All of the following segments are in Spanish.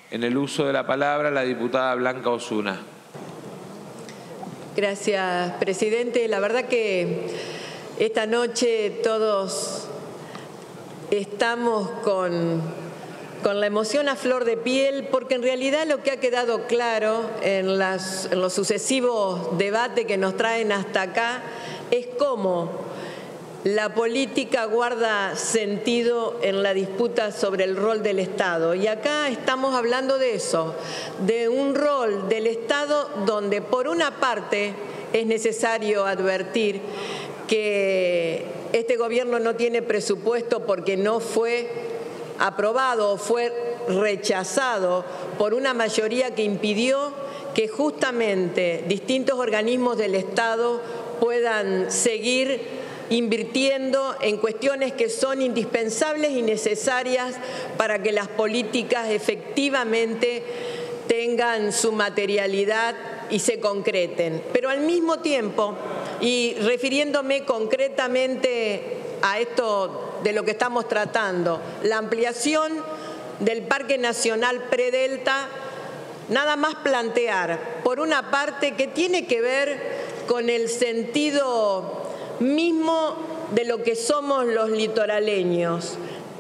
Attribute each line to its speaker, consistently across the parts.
Speaker 1: En el uso de la palabra, la diputada Blanca Osuna.
Speaker 2: Gracias, presidente. La verdad que esta noche todos estamos con la emoción a flor de piel, porque en realidad lo que ha quedado claro en los sucesivos debates que nos traen hasta acá es cómo la política guarda sentido en la disputa sobre el rol del Estado. Y acá estamos hablando de eso, de un rol del Estado donde por una parte es necesario advertir que este gobierno no tiene presupuesto porque no fue aprobado o fue rechazado por una mayoría que impidió que justamente distintos organismos del Estado puedan seguir invirtiendo en cuestiones que son indispensables y necesarias para que las políticas efectivamente tengan su materialidad y se concreten. Pero al mismo tiempo, y refiriéndome concretamente a esto de lo que estamos tratando, la ampliación del Parque Nacional Predelta, nada más plantear, por una parte, que tiene que ver con el sentido mismo de lo que somos los litoraleños,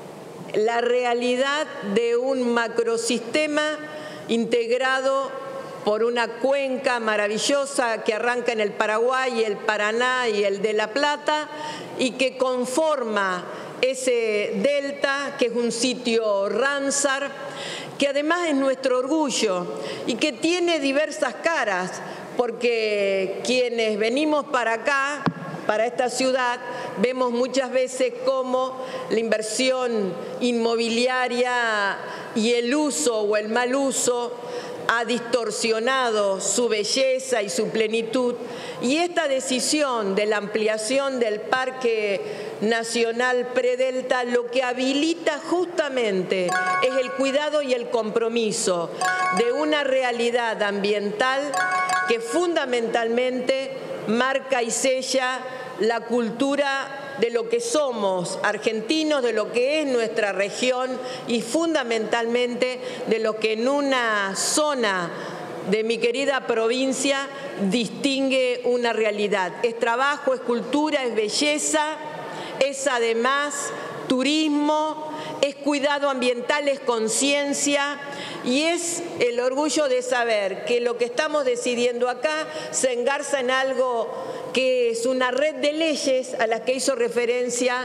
Speaker 2: la realidad de un macrosistema integrado por una cuenca maravillosa que arranca en el Paraguay, el Paraná y el de La Plata, y que conforma ese delta, que es un sitio Ramsar, que además es nuestro orgullo y que tiene diversas caras, porque quienes venimos para acá, para esta ciudad, vemos muchas veces cómo la inversión inmobiliaria y el uso o el mal uso ha distorsionado su belleza y su plenitud. Y esta decisión de la ampliación del Parque Nacional Predelta lo que habilita justamente es el cuidado y el compromiso de una realidad ambiental que fundamentalmente marca y sella la cultura de lo que somos argentinos, de lo que es nuestra región y fundamentalmente de lo que en una zona de mi querida provincia distingue una realidad. Es trabajo, es cultura, es belleza, es además turismo, es cuidado ambiental, es conciencia y es el orgullo de saber que lo que estamos decidiendo acá se engarza en algo que es una red de leyes a las que hizo referencia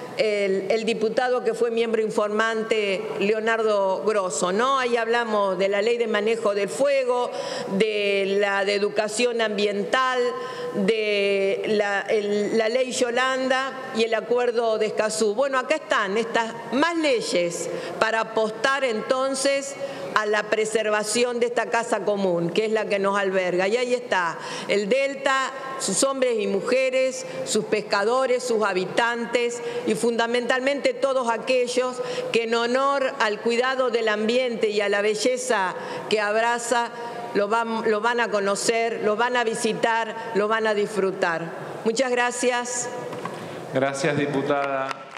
Speaker 2: el diputado que fue miembro informante, Leonardo Grosso, ¿no? Ahí hablamos de la ley de manejo del fuego, de la de educación ambiental, de la ley Yolanda y el acuerdo de Escazú. Bueno, acá están estas más leyes para apostar entonces a la preservación de esta casa común, que es la que nos alberga. Y ahí está el delta, sus hombres y mujeres, sus pescadores, sus habitantes y fundamentalmente todos aquellos que en honor al cuidado del ambiente y a la belleza que abraza, lo van a conocer, lo van a visitar, lo van a disfrutar. Muchas gracias.
Speaker 1: Gracias, diputada.